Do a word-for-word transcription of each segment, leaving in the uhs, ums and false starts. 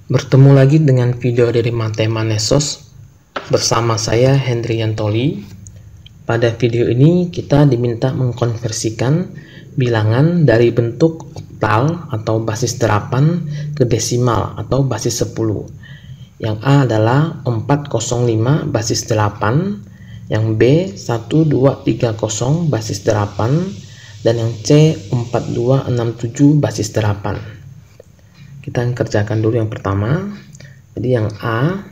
Bertemu lagi dengan video dari Matemanesos bersama saya Hendry Yantoli. Pada video ini kita diminta mengkonversikan bilangan dari bentuk oktal atau basis delapan ke desimal atau basis sepuluh. Yang A adalah empat nol lima basis delapan, yang B satu dua tiga nol basis delapan, dan yang C empat dua enam tujuh basis delapan. Kita kerjakan dulu yang pertama. Jadi yang A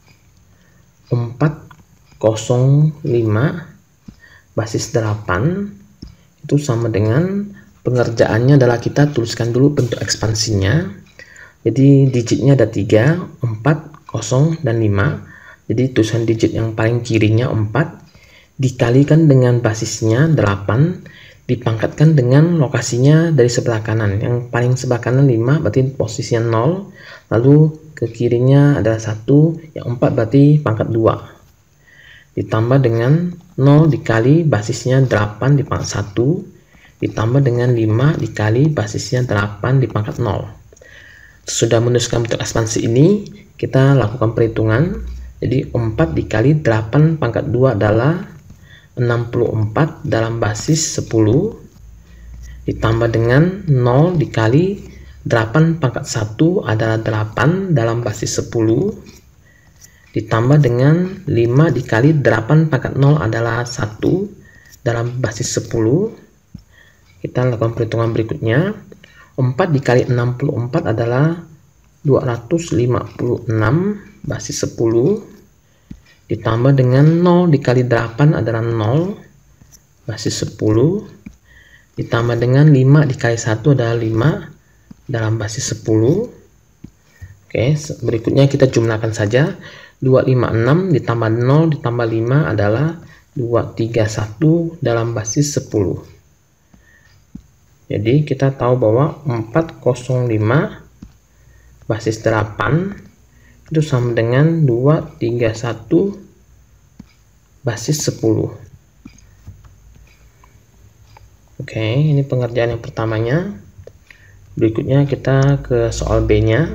empat nol lima basis delapan itu sama dengan, pengerjaannya adalah kita tuliskan dulu bentuk ekspansinya. Jadi digitnya ada tiga, empat, nol, dan lima. Jadi tulisan digit yang paling kirinya empat dikalikan dengan basisnya delapan, dipangkatkan dengan lokasinya dari sebelah kanan. Yang paling sebelah kanan lima, berarti posisinya nol, lalu ke kirinya adalah satu, yang empat berarti pangkat dua, ditambah dengan nol dikali basisnya delapan dipangkat satu, ditambah dengan lima dikali basisnya delapan dipangkat nol. Sudah menuliskan bentuk ekspansi ini, kita lakukan perhitungan. Jadi empat dikali delapan pangkat dua adalah enam puluh empat dalam basis sepuluh, ditambah dengan nol dikali delapan pangkat satu adalah delapan dalam basis sepuluh, ditambah dengan lima dikali delapan pangkat nol adalah satu dalam basis sepuluh. Kita lakukan perhitungan berikutnya. Empat dikali enam puluh empat adalah dua ratus lima puluh enam basis sepuluh, ditambah dengan nol dikali delapan adalah nol basis sepuluh, ditambah dengan lima dikali satu adalah lima dalam basis sepuluh. Oke, berikutnya kita jumlahkan saja. Dua ratus lima puluh enam ditambah nol ditambah lima adalah dua ratus tiga puluh satu dalam basis sepuluh. Jadi kita tahu bahwa empat nol lima basis delapan itu sama dengan dua ratus tiga puluh satu basis sepuluh. Oke, ini pengerjaan yang pertamanya. Berikutnya kita ke soal B nya.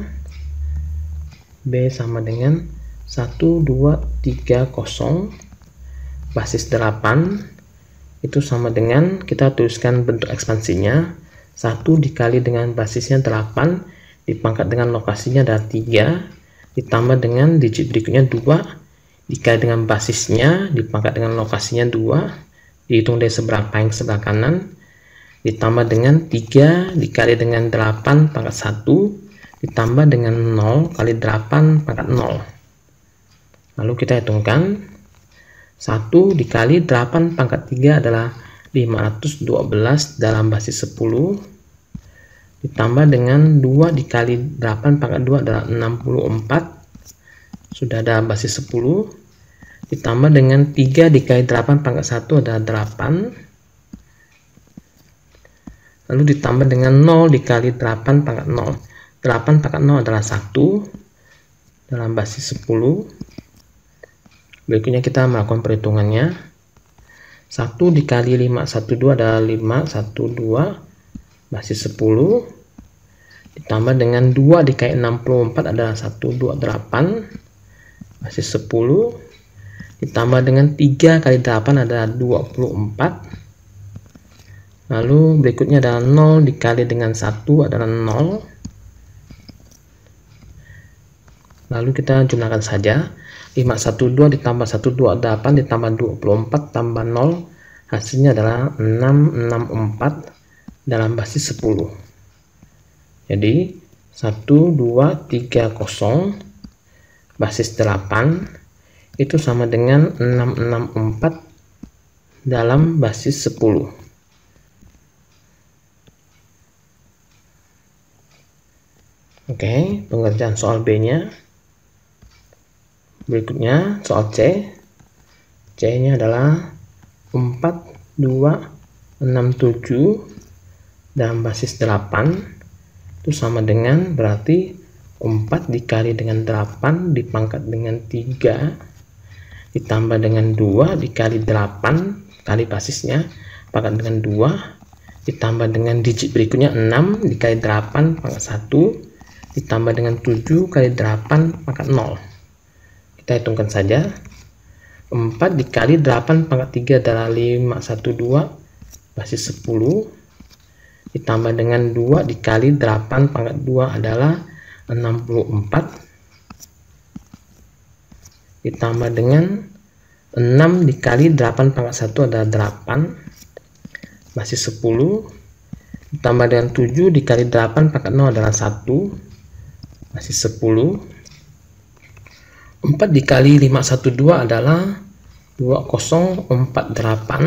B sama dengan satu dua tiga nol basis delapan itu sama dengan, kita tuliskan bentuk ekspansinya, satu dikali dengan basisnya delapan dipangkat dengan lokasinya adalah tiga, ditambah dengan digit berikutnya dua dikali dengan basisnya dipangkat dengan lokasinya dua, dihitung dari sebelah paling sebelah kanan, ditambah dengan tiga dikali dengan delapan pangkat satu ditambah dengan nol kali delapan pangkat nol. Lalu kita hitungkan, satu dikali delapan pangkat tiga adalah lima ratus dua belas dalam basis sepuluh, ditambah dengan dua dikali delapan pangkat dua adalah enam puluh empat, sudah ada basis sepuluh, ditambah dengan tiga dikali delapan pangkat satu adalah delapan, lalu ditambah dengan nol dikali delapan pangkat nol. delapan pangkat nol adalah satu dalam basis sepuluh. Berikutnya kita melakukan perhitungannya. satu dikali lima ratus dua belas adalah lima ratus dua belas basis sepuluh, ditambah dengan dua dikali enam puluh empat adalah seratus dua puluh delapan basis sepuluh, ditambah dengan tiga kali delapan adalah dua puluh empat. Lalu berikutnya adalah nol dikali dengan satu adalah nol. Lalu kita jumlahkan saja. lima ratus dua belas ditambah seratus dua puluh delapan ditambah dua puluh empat tambah nol, hasilnya adalah enam ratus enam puluh empat dalam basis sepuluh. Jadi satu dua tiga nol basis delapan itu sama dengan enam ratus enam puluh empat dalam basis sepuluh. Oke, pengerjaan soal B nya. Berikutnya soal C. C nya adalah empat dua enam tujuh dalam basis delapan itu sama dengan, berarti empat dikali dengan delapan dipangkat dengan tiga ditambah dengan dua dikali delapan kali basisnya pangkat dengan dua ditambah dengan digit berikutnya enam dikali delapan pangkat satu ditambah dengan tujuh kali delapan pangkat nol. Kita hitungkan saja. empat dikali delapan pangkat tiga adalah lima ratus dua belas basis sepuluh, ditambah dengan dua dikali delapan pangkat dua adalah enam puluh empat, ditambah dengan enam dikali delapan pangkat satu adalah delapan basis sepuluh, ditambah dengan tujuh dikali delapan pangkat nol adalah satu basis sepuluh, empat dikali lima ratus dua belas adalah dua nol empat delapan,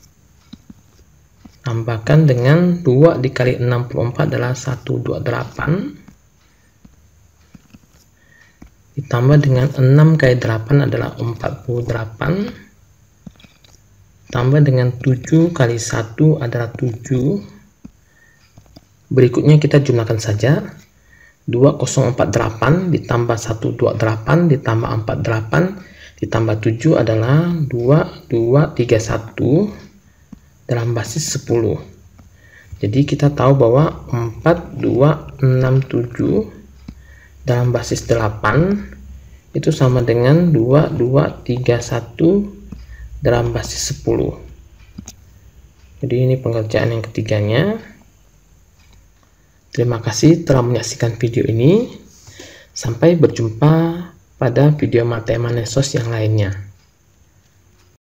tambahkan dengan dua dikali enam puluh empat adalah seratus dua puluh delapan, ditambah dengan enam kali delapan adalah empat puluh delapan, tambah dengan tujuh kali satu adalah tujuh. Berikutnya kita jumlahkan saja. Dua nol empat delapan ditambah seratus dua puluh delapan ditambah empat puluh delapan ditambah tujuh adalah dua dua tiga satu dalam basis sepuluh. Jadi kita tahu bahwa empat dua enam tujuh dalam basis delapan itu sama dengan dua dua tiga satu dalam basis sepuluh. Jadi ini pengerjaan yang ketiganya. Terima kasih telah menyaksikan video ini. Sampai berjumpa pada video matematika Mesos yang lainnya.